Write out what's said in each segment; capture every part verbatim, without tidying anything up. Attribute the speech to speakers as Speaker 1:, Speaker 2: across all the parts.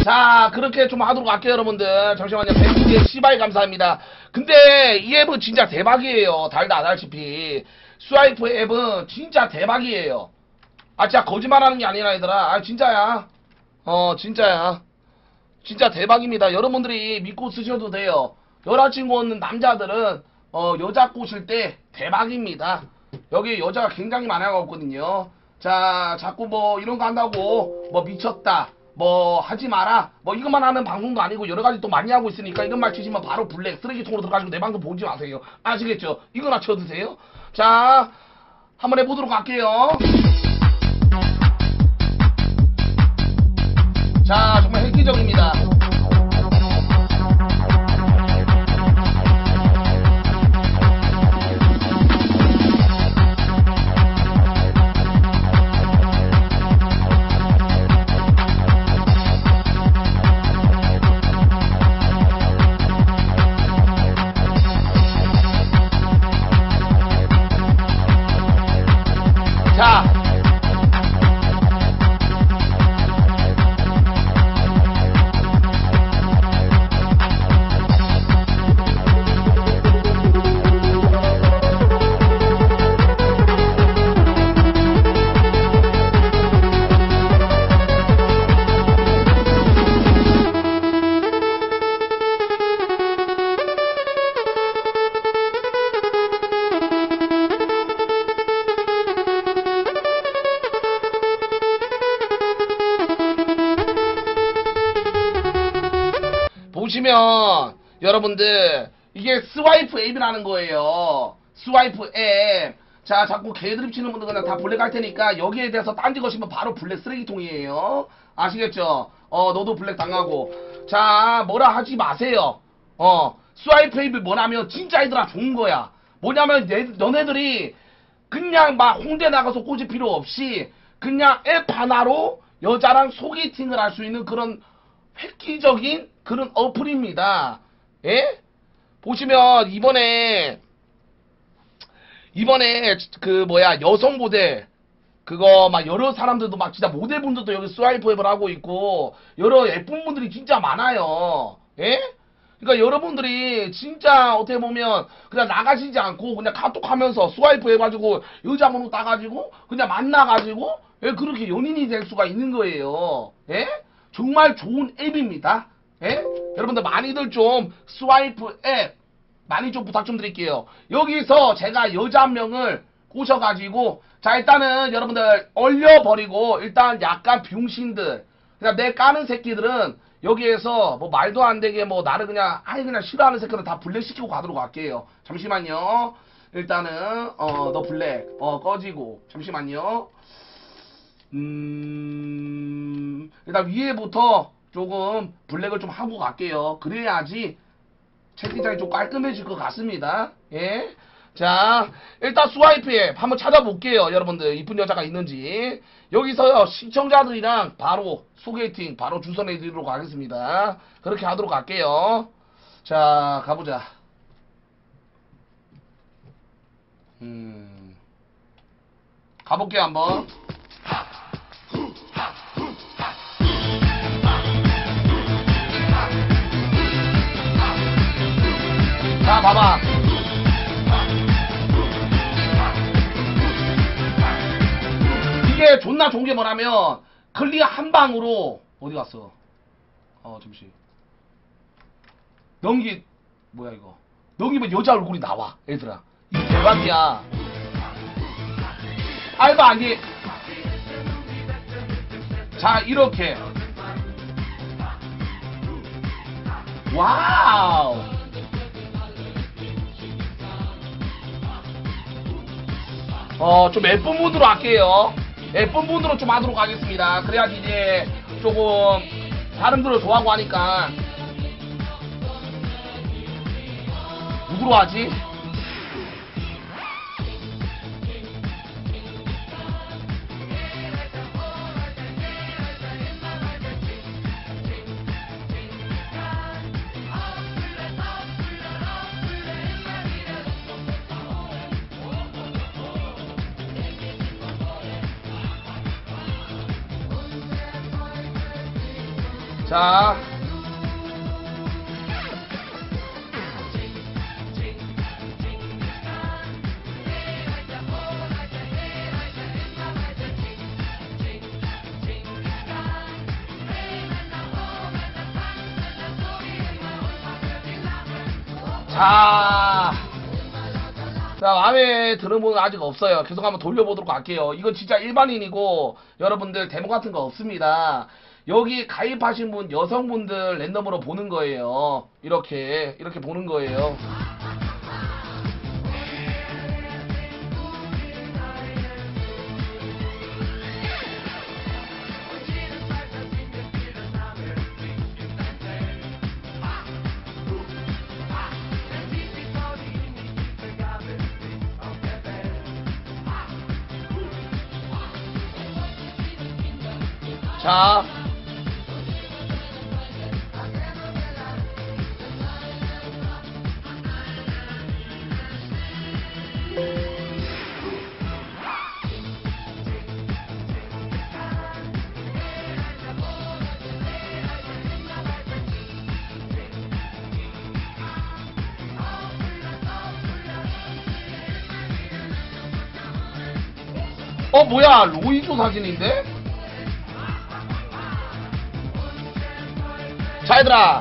Speaker 1: 자, 그렇게 좀 하도록 할게요, 여러분들. 잠시만요. 백구개 씨바이 감사합니다. 근데 이 앱은 진짜 대박이에요. 달다 아다시피. 스와이프 앱은 진짜 대박이에요. 아, 진짜 거짓말하는 게 아니라, 얘들아. 아, 진짜야. 어, 진짜야. 진짜 대박입니다. 여러분들이 믿고 쓰셔도 돼요. 여자친구 없는 남자들은, 어, 여자 꼬실 때 대박입니다. 여기 여자가 굉장히 많아가거든요. 자, 자꾸 뭐, 이런 거 한다고, 뭐, 미쳤다. 뭐 하지 마라 뭐 이것만 하는 방송도 아니고 여러가지 또 많이 하고 있으니까 이런 말 치시면 바로 블랙 쓰레기통으로 들어가시고 내 방송 보지 마세요. 아시겠죠? 이거나 쳐드세요. 자, 한번 해보도록 할게요. 자, 정말 획기적입니다. 자, 보시면 여러분들 이게 스와이프 앱이라는 거예요. 스와이프 앱. 자, 자꾸 개드립 치는 분들 그냥 다 블랙 할 테니까 여기에 대해서 딴지 거시면 바로 블랙 쓰레기통이에요. 아시겠죠? 어, 너도 블랙 당하고. 자, 뭐라 하지 마세요. 어, 스와이프 앱이 뭐냐면 진짜 얘들아 좋은 거야. 뭐냐면 내, 너네들이 그냥 막 홍대 나가서 꼬질 필요 없이 그냥 앱 하나로 여자랑 소개팅을 할 수 있는 그런 획기적인 그런 어플입니다. 예? 보시면 이번에 이번에 그 뭐야 여성 모델 그거 막 여러 사람들도 막 진짜 모델분들도 여기 스와이프 앱을 하고 있고 여러 예쁜 분들이 진짜 많아요. 예? 그러니까 여러분들이 진짜 어떻게 보면 그냥 나가시지 않고 그냥 카톡하면서 스와이프 해가지고 여자 번호 따가지고 그냥 만나가지고 예? 그렇게 연인이 될 수가 있는 거예요. 예? 정말 좋은 앱입니다. 예? 여러분들 많이들 좀 스와이프 앱 많이 좀 부탁 좀 드릴게요. 여기서 제가 여자 한 명을 꼬셔가지고 자 일단은 여러분들 얼려버리고 일단 약간 병신들 그냥 내 까는 새끼들은 여기에서 뭐 말도 안 되게 뭐 나를 그냥 아예 그냥 싫어하는 새끼들은 다 블랙시키고 가도록 할게요. 잠시만요. 일단은 어 너 블랙 어 꺼지고 잠시만요. 음 일단 위에부터 조금 블랙을 좀 하고 갈게요. 그래야지 채팅창이 좀 깔끔해질 것 같습니다. 예. 자, 일단 스와이프 앱 한번 찾아볼게요. 여러분들 이쁜 여자가 있는지. 여기서 시청자들이랑 바로 소개팅 바로 주선해드리도록 하겠습니다. 그렇게 하도록 할게요. 자, 가보자. 음, 가볼게요 한번. 자, 봐봐. 이게 존나 좋은 게 뭐냐면 클리어 한 방으로 어디 갔어? 어 잠시 넘기 뭐야 이거 넘기면 여자 얼굴이 나와 얘들아. 이거 대박이야. 알바 아니. 자 이렇게 와우. 어, 좀 예쁜 분으로 할게요. 예쁜 분으로 좀 하도록 하겠습니다. 그래야지 이제 조금 사람들을 좋아하고 하니까. 누구로 하지? 자. 자, 자, 마음에 드는 분은 아직 없어요. 계속 한번 돌려보도록 할게요. 이건 진짜 일반인이고 여러분들 데모 같은 거 없습니다. 여기 가입하신 분 여성분들 랜덤으로 보는 거예요. 이렇게 이렇게 보는 거예요. 자, 어 뭐야 로이조 사진인데? 자 얘들아,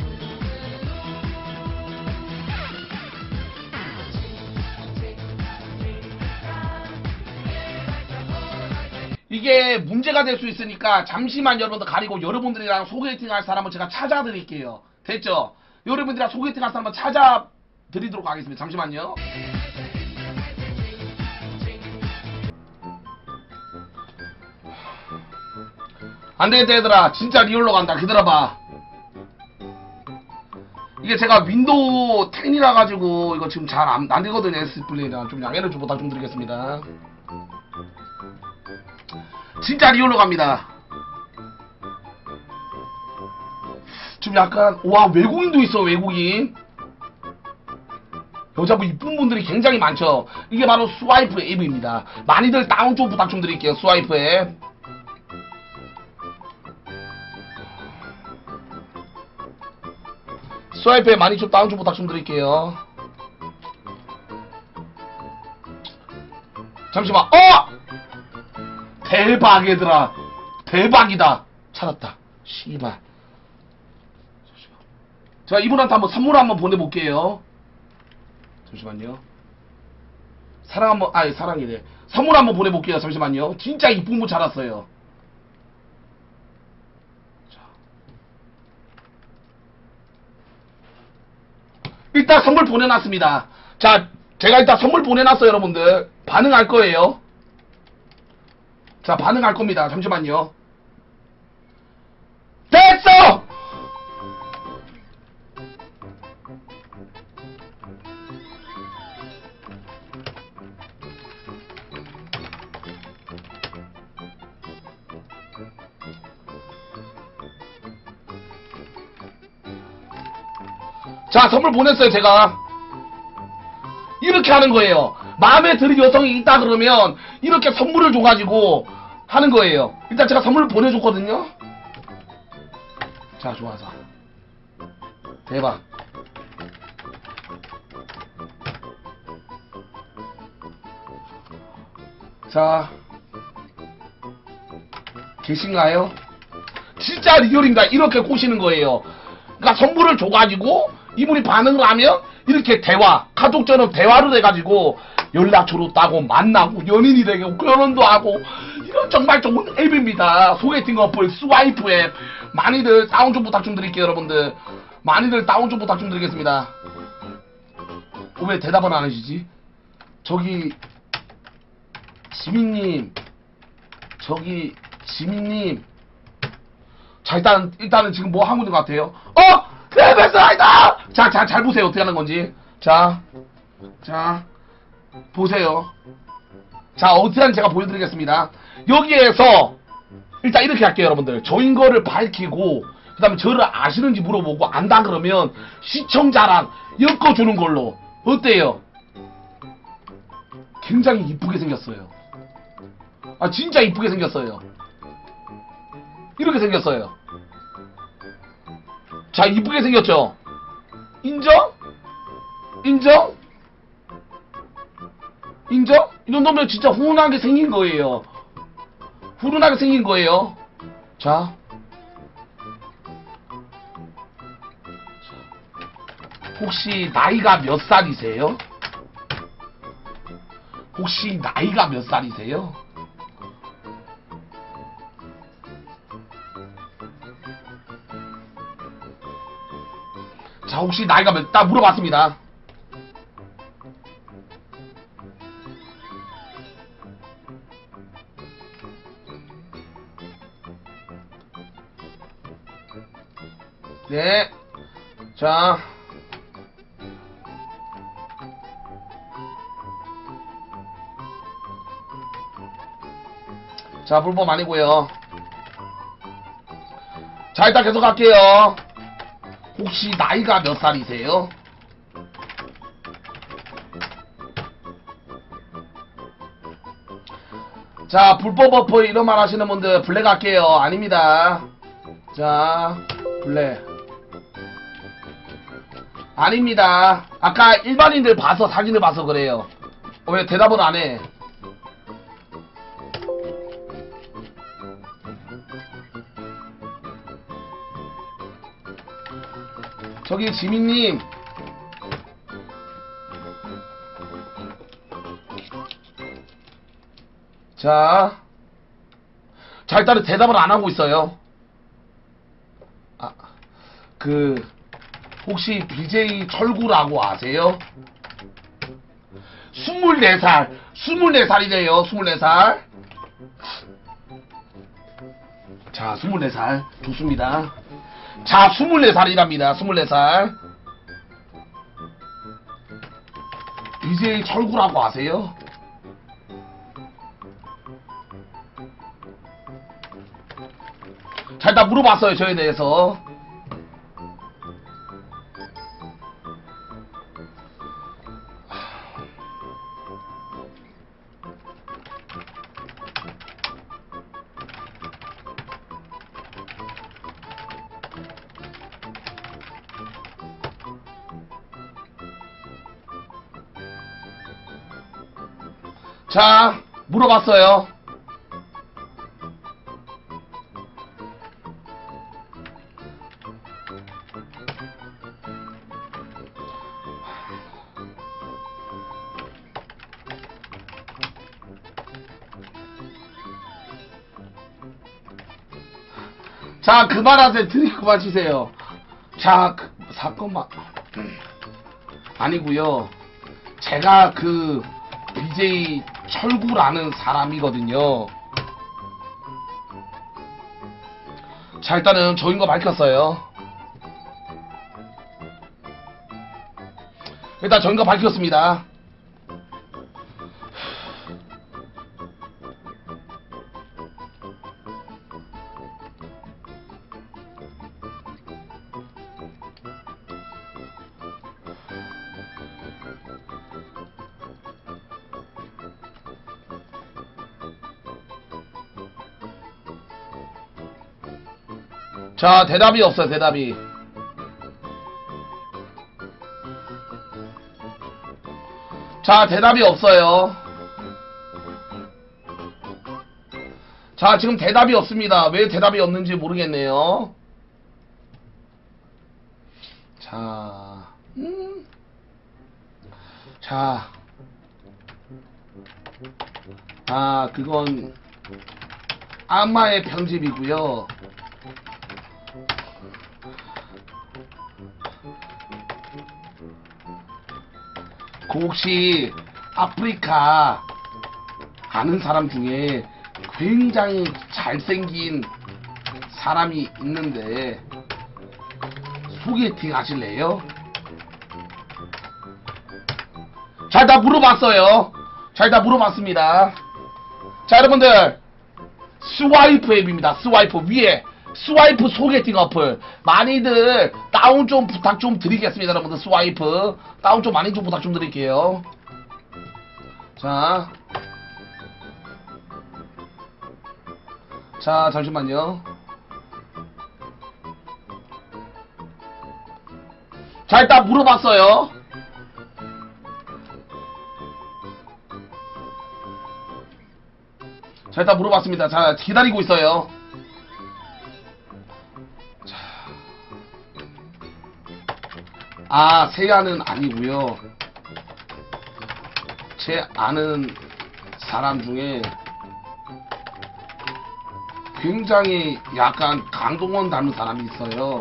Speaker 1: 이게 문제가 될 수 있으니까 잠시만 여러분들 가리고 여러분들이랑 소개팅 할 사람을 제가 찾아드릴게요. 됐죠? 여러분들이랑 소개팅 할 사람을 찾아드리도록 하겠습니다. 잠시만요. 안되겠다 얘들아, 진짜 리얼로 간다. 기다려봐. 이게 제가 윈도우 텐이라 가지고 이거 지금 잘 안 되거든요. 에스플레이랑 좀 양해를 좀 부탁 좀 드리겠습니다. 진짜 리얼로 갑니다. 좀 약간 와 외국인도 있어. 외국인 여자분 이쁜 분들이 굉장히 많죠. 이게 바로 스와이프 앱입니다. 많이들 다운 좀 부탁 좀 드릴게요. 스와이프 앱. 스와이프 앱 많이 좀 다운 좀 부탁 좀 드릴게요. 잠시만. 어! 대박 얘들아. 대박이다. 찾았다. 씨발. 제가 이분한테 한번 선물 한번 보내볼게요. 잠시만요. 사랑 한번, 아니 사랑이래. 선물 한번 보내볼게요. 잠시만요. 진짜 이쁜 분 찾았어요. 자. 일단 선물 보내놨습니다. 자, 제가 일단 선물 보내놨어요. 여러분들 반응할 거예요. 자, 반응할 겁니다. 잠시만요. 됐어! 자, 선물 보냈어요. 제가 이렇게 하는 거예요. 마음에 드는 여성이 있다 그러면 이렇게 선물을 줘가지고 하는 거예요. 일단 제가 선물을 보내줬거든요. 자, 좋아서 대박. 자, 계신가요? 진짜 리얼입니다. 이렇게 꼬시는 거예요. 그러니까 선물을 줘가지고 이분이 반응을 하면 이렇게 대화, 카톡처럼 대화를 해가지고 연락처로 따고 만나고 연인이 되고 결혼도 하고 이건 정말 좋은 앱입니다. 소개팅 어플 스와이프 앱. 많이들 다운 좀 부탁 좀 드릴게요. 여러분들 많이들 다운 좀 부탁 좀 드리겠습니다. 어, 왜 대답을 안 하시지? 저기 지민님, 저기 지민님. 자, 일단 일단은 지금 뭐 하고 있는 것 같아요? 어! 레벨스라이다! 자, 자, 잘 보세요. 어떻게 하는 건지. 자, 자, 보세요. 자, 어떻게 하는지 제가 보여드리겠습니다. 여기에서 일단 이렇게 할게요. 여러분들 저인 거를 밝히고 그 다음에 저를 아시는지 물어보고 안다 그러면 시청자랑 엮어주는 걸로. 어때요? 굉장히 이쁘게 생겼어요. 아, 진짜 이쁘게 생겼어요. 이렇게 생겼어요. 자, 이쁘게 생겼죠? 인정? 인정? 인정? 이 정도면 진짜 훈훈하게 생긴 거예요. 훈훈하게 생긴 거예요. 자. 혹시 나이가 몇 살이세요? 혹시 나이가 몇 살이세요? 자, 혹시 나이가 몇, 딱 물어봤습니다. 네. 자. 자, 불법 아니고요. 자, 일단 계속 갈게요. 혹시 나이가 몇 살이세요? 자, 불법 버프 이런 말 하시는 분들 블랙 할게요. 아닙니다. 자, 블랙. 아닙니다. 아까 일반인들 봐서 사진을 봐서 그래요. 어, 왜 대답을 안 해? 저기 지민님. 자. 자, 일단은 대답을 안 하고 있어요. 아, 그, 혹시 비제이 철구라고 아세요? 스물네 살. 스물네 살이래요, 스물네 살. 자, 스물네 살. 좋습니다. 자, 스물네 살이랍니다. 스물네 살. 비제이 철구라고 아세요? 자, 일단 물어봤어요, 저에 대해서. 자, 물어봤어요. 자, 그만하세요. 드립 그만 치세요. 자, 그, 사건만. 아니고요. 제가 그 비제이 철구라는 사람이거든요. 자, 일단은 저인 거 밝혔어요. 일단 저인 거 밝혔습니다. 자, 대답이 없어요, 대답이. 자, 대답이 없어요. 자, 지금 대답이 없습니다. 왜 대답이 없는지 모르겠네요. 자, 음. 자, 아, 그건 악마의 편집이고요. 그 혹시 아프리카 아는 사람 중에 굉장히 잘생긴 사람이 있는데 소개팅 하실래요? 자, 일단 물어봤어요. 자, 일단 물어봤습니다. 자, 여러분들 스와이프 앱입니다. 스와이프 위에 스와이프 소개팅 어플 많이들 다운 좀 부탁 좀 드리겠습니다. 여러분들 스와이프 다운 좀 많이 좀 부탁 좀 드릴게요. 자, 자, 잠시만요. 자, 일단 물어봤어요. 자, 일단 물어봤습니다. 자, 기다리고 있어요. 자. 아, 세야는 아니고요. 제 아는 사람 중에 굉장히 약간 강동원 닮은 사람이 있어요.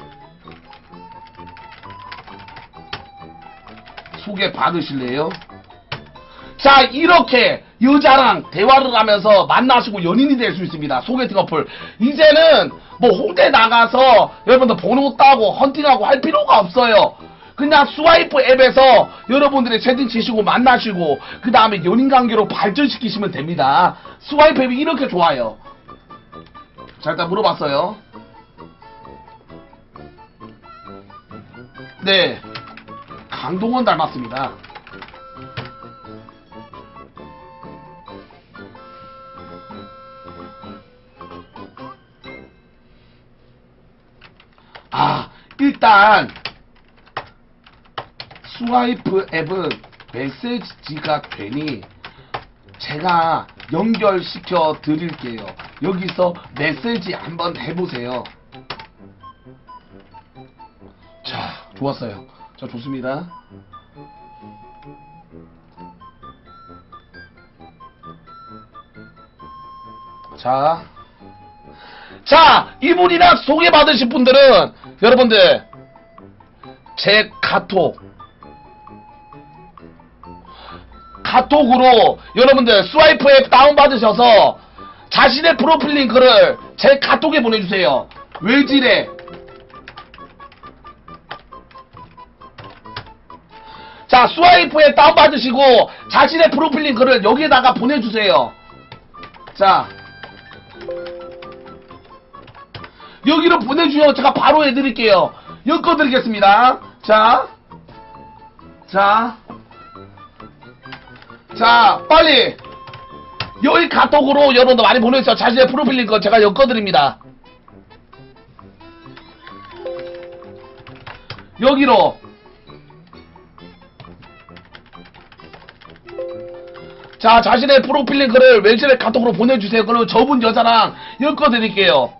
Speaker 1: 소개 받으실래요? 자, 이렇게 여자랑 대화를 하면서 만나시고 연인이 될 수 있습니다. 소개팅 어플. 이제는 뭐 홍대 나가서 여러분들 번호 따고 헌팅하고 할 필요가 없어요. 그냥 스와이프 앱에서 여러분들이 채팅 치시고 만나시고 그 다음에 연인관계로 발전시키시면 됩니다. 스와이프 앱이 이렇게 좋아요. 자, 일단 물어봤어요. 네, 강동원 닮았습니다. 아, 일단 스와이프 앱은 메시지가 되니 제가 연결시켜 드릴게요. 여기서 메시지 한번 해보세요. 자, 좋았어요. 자, 좋습니다. 자, 자, 이분이랑 소개받으실 분들은 여러분들 제 카톡 카톡으로 여러분들 스와이프 앱 다운받으셔서 자신의 프로필 링크를 제 카톡에 보내주세요. 외질에 자, 스와이프 앱 다운받으시고 자신의 프로필 링크를 여기에다가 보내주세요. 자, 여기로 보내주셔서 제가 바로 해드릴게요. 엮어드리겠습니다. 자, 자, 자, 빨리 여기 카톡으로 여러분들 많이 보내주세요. 자신의 프로필 링크 제가 엮어드립니다. 여기로 자, 자신의 프로필 링크를 왼쪽에 카톡으로 보내주세요. 그리고 저분 여자랑 엮어드릴게요.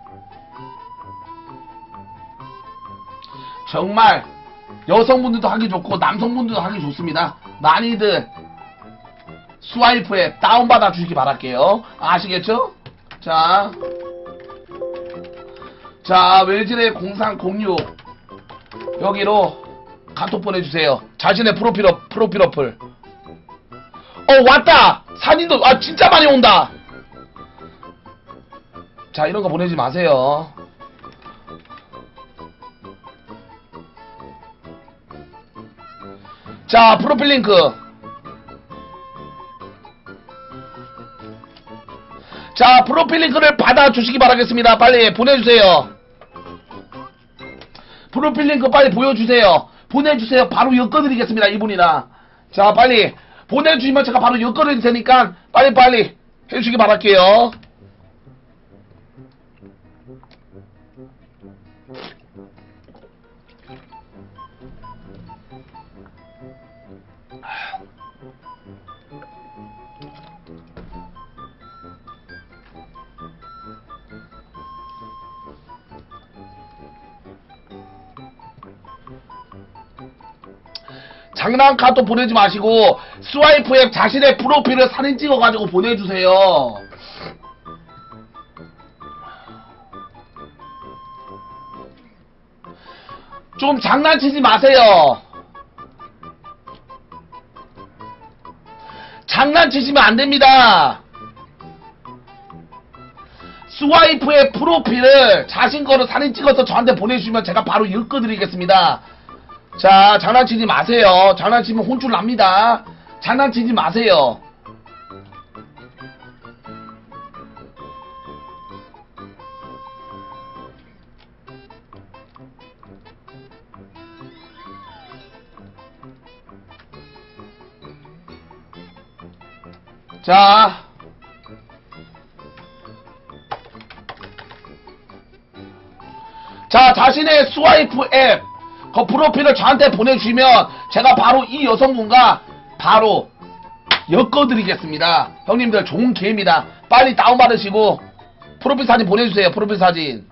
Speaker 1: 정말 여성분들도 하기 좋고 남성분들도 하기 좋습니다. 많이들 스와이프 앱 다운받아 주시기 바랄게요. 아시겠죠? 자, 자, 외질의 공삼공육 여기로 카톡 보내주세요. 자신의 프로필, 어, 프로필 어플. 어, 왔다! 산인도, 아, 진짜 많이 온다! 자, 이런 거 보내지 마세요. 자, 프로필 링크. 자, 프로필 링크를 받아주시기 바라겠습니다. 빨리 보내주세요. 프로필 링크 빨리 보여주세요. 보내주세요. 바로 엮어드리겠습니다. 이분이랑. 자, 빨리 보내주시면 제가 바로 엮어드릴 테니까 빨리빨리 해주시기 바랄게요. 장난 카톡 보내지 마시고 스와이프 앱 자신의 프로필을 사진 찍어가지고 보내주세요. 좀 장난치지 마세요. 장난치시면 안됩니다. 스와이프 앱 프로필을 자신 거를 사진 찍어서 저한테 보내주시면 제가 바로 엮어드리겠습니다. 자, 장난치지 마세요. 장난치면 혼쭐 납니다. 장난치지 마세요. 자, 자, 자신의 스와이프 앱 그 프로필을 저한테 보내주시면 제가 바로 이 여성분과 바로 엮어드리겠습니다. 형님들 좋은 기회입니다. 빨리 다운받으시고 프로필 사진 보내주세요. 프로필 사진.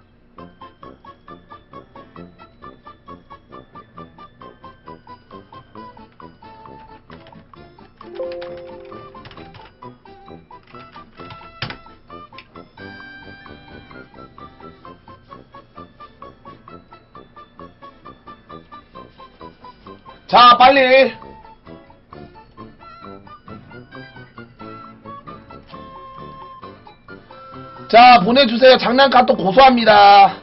Speaker 1: 자, 빨리. 자, 보내주세요. 장난카톡 고소합니다.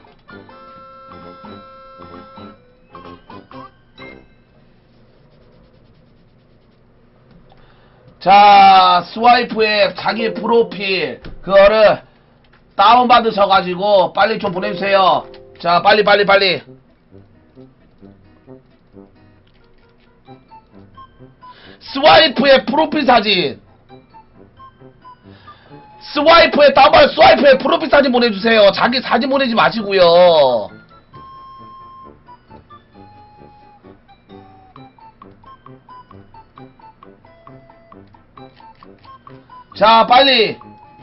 Speaker 1: 자, 스와이프에 자기 프로필 그거를 다운받으셔가지고 빨리 좀 보내주세요. 자, 빨리 빨리 빨리. 스와이프의 프로필 사진, 스와이프에 다운받 스와이프에 프로필 사진 보내주세요. 자기 사진 보내지 마시고요. 자, 빨리.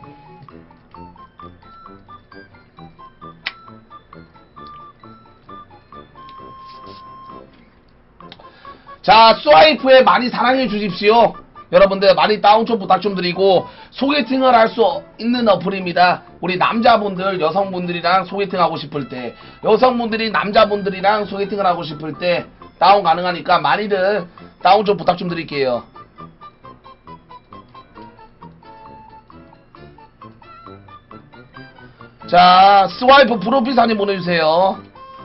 Speaker 1: 자, 스와이프에 많이 사랑해 주십시오. 여러분들 많이 다운 좀 부탁 좀 드리고, 소개팅을 할 수 있는 어플입니다. 우리 남자분들 여성분들이랑 소개팅 하고 싶을 때, 여성분들이 남자분들이랑 소개팅을 하고 싶을 때 다운 가능하니까 많이들 다운 좀 부탁 좀 드릴게요. 자, 스와이프 프로필 사진 보내주세요.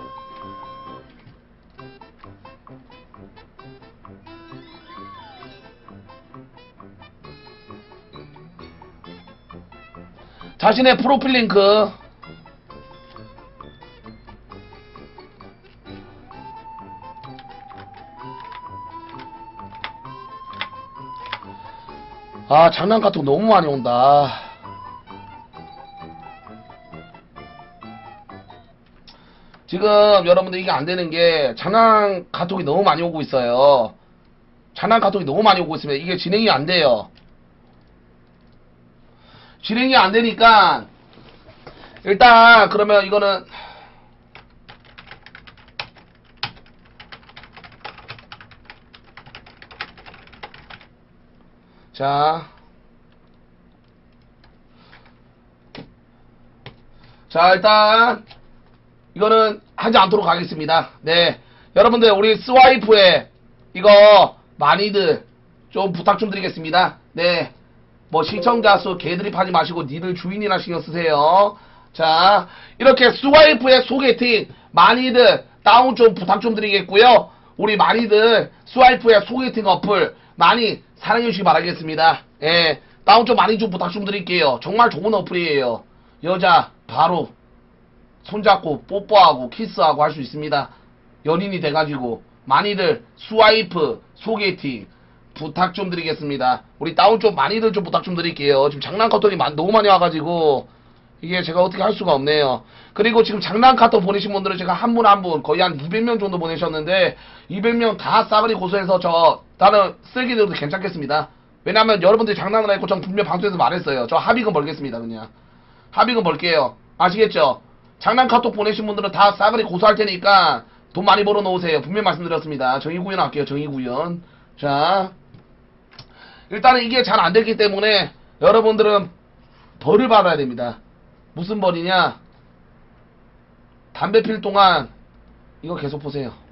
Speaker 1: 자신의 프로필 링크. 아, 장난 카톡 너무 많이 온다. 지금 여러분들 이게 안 되는 게 장난 카톡이 너무 많이 오고 있어요. 장난 카톡이 너무 많이 오고 있으면 이게 진행이 안 돼요. 진행이 안 되니까 일단 그러면 이거는 자, 자 일단 이거는 하지 않도록 하겠습니다. 네, 여러분들 우리 스와이프에 이거 많이들 좀 부탁 좀 드리겠습니다. 네, 뭐 시청자 수 개드립 하지 마시고 니들 주인이나 신경 쓰세요. 자, 이렇게 스와이프의 소개팅 많이들 다운 좀 부탁 좀 드리겠고요. 우리 많이들 스와이프의 소개팅 어플 많이 사랑해 주시기 바라겠습니다. 예, 다운 좀 많이 좀 부탁 좀 드릴게요. 정말 좋은 어플이에요. 여자 바로 손잡고 뽀뽀하고 키스하고 할 수 있습니다. 연인이 돼가지고 많이들 스와이프 소개팅 부탁 좀 드리겠습니다. 우리 다운 좀 많이들 좀 부탁 좀 드릴게요. 지금 장난 카톡이 너무 많이 와가지고 이게 제가 어떻게 할 수가 없네요. 그리고 지금 장난 카톡 보내신 분들은 제가 한 분 한 분 거의 한 이백 명 정도 보내셨는데 이백 명 다 싸그리 고소해서 저 다른 쓰레기들도 괜찮겠습니다. 왜냐면 여러분들이 장난을 했고 전 분명 방송에서 말했어요. 저 합의금 벌겠습니다. 그냥 합의금 벌게요. 아시겠죠? 장난 카톡 보내신 분들은 다 싸그리 고소할 테니까 돈 많이 벌어 놓으세요. 분명 말씀드렸습니다. 정의구현 할게요. 정의구현. 자, 일단은 이게 잘 안 됐기 때문에 여러분들은 벌을 받아야 됩니다. 무슨 벌이냐? 담배 필 동안 이거 계속 보세요.